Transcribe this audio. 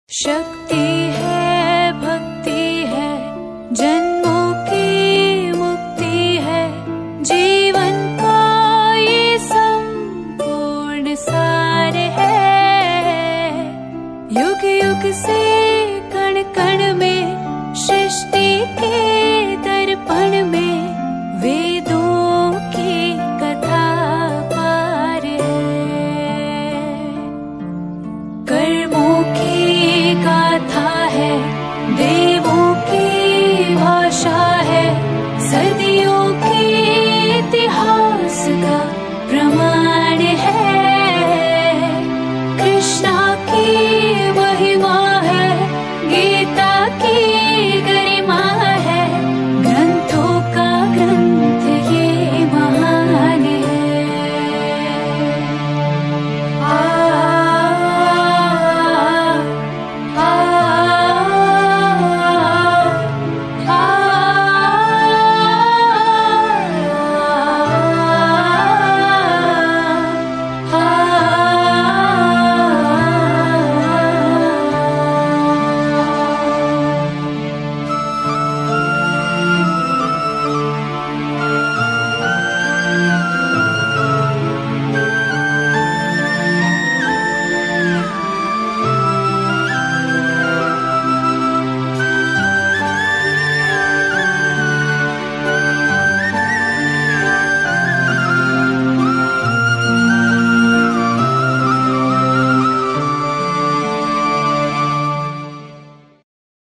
शक्ति है, भक्ति है, जन्मों की मुक्ति है, जीवन का ये संपूर्ण सार है। युग युग से कण कण में, सृष्टि के दर्पण में, वेदों